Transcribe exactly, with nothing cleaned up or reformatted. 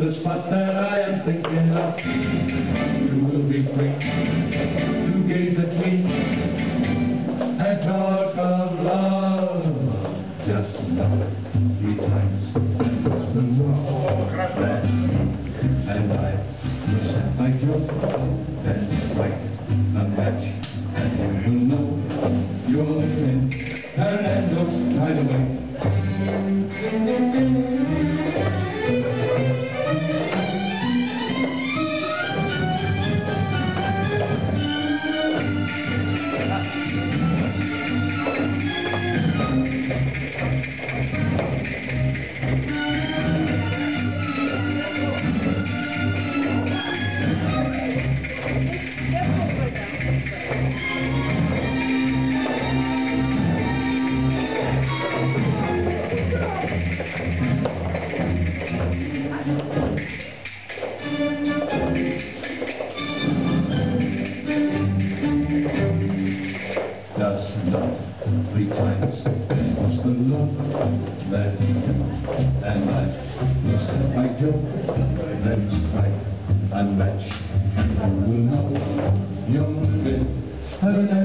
the spot that I am thinking of. You will be free to gaze at me and talk of love. Just love three times. It's the love that and I will set my joke, then strike a match, and you will know you're in an endless kind of way. Just love three times was the love that and I will set my joke, then strike and match, and you will know you're in heaven.